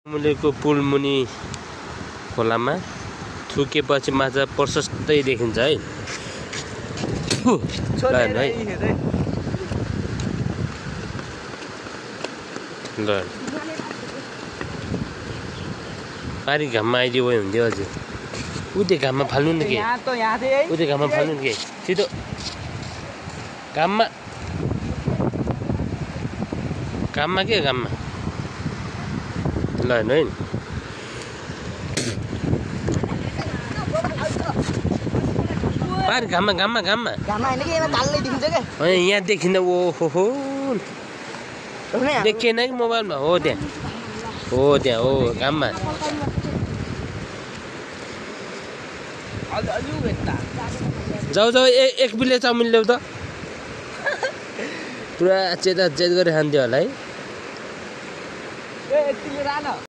मुलेको पुल मुनि खोलामा थुकेपछि माछा प्रशस्तै देखिन्छ है। पारी घाममा आइदियो भए हुन्थ्यो अझै। उतै घाममा फाल्नु नि के, उतै घाममा फाल्नु नि के, छिटो घाममा घाममा के घाममा ल है। पारी घाममा घाममा घाममा यहाँ देखिँदा ओहो देखिएन कि मोबाइलमा। हो त्यहाँ हो घाममा। जाऊ एक बिले चाउमिन ल्याउ त। पुरा चेत गरी खान्थ्यो होला है।